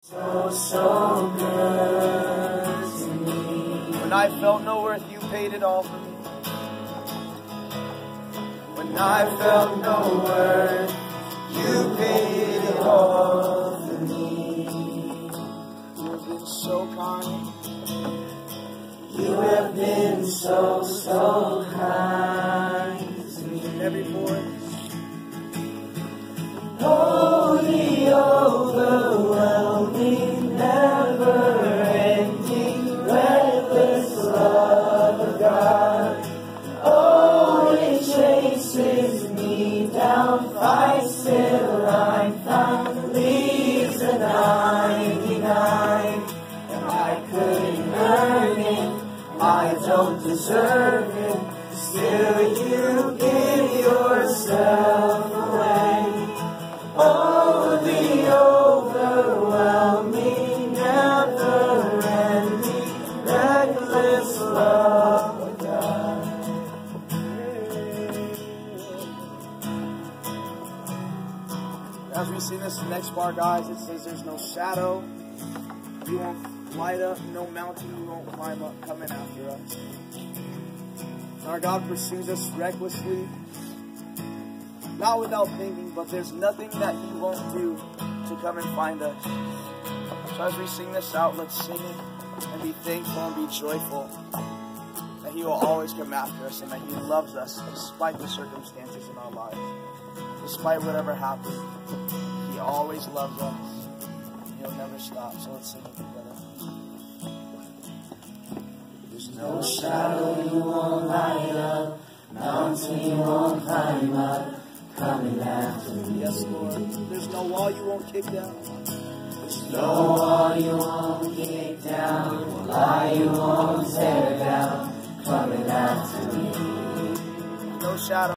So good to me. When I felt no worth, you paid it all for me. When I felt no worth, you paid it all for me. You have been so kind. You have been so kind to me. Every voice. Holy, overwhelming, never-ending, reckless love of God. Oh, it chases me down, fights till I'm found, leaves the 99. And I couldn't earn it, I don't deserve it, still you give yourself away. Oh, the overwhelming, never-ending, reckless love of God. As we sing this next bar, guys, it says there's no shadow you won't light up, no mountain you won't climb up coming after us. Our God pursues us recklessly, not without thinking, but there's nothing that He won't do to come and find us. So as we sing this out, let's sing it and be thankful and be joyful that He will always come after us and that He loves us despite the circumstances in our lives. Despite whatever happens, He always loves us. He'll never stop. So let's sing it together. There's no shadow you won't light up, mountain you won't climb up, coming after me. Yes, Lord. There's no wall you won't kick down. There's no wall you won't kick down, lie you won't tear down, coming after me. No shadow.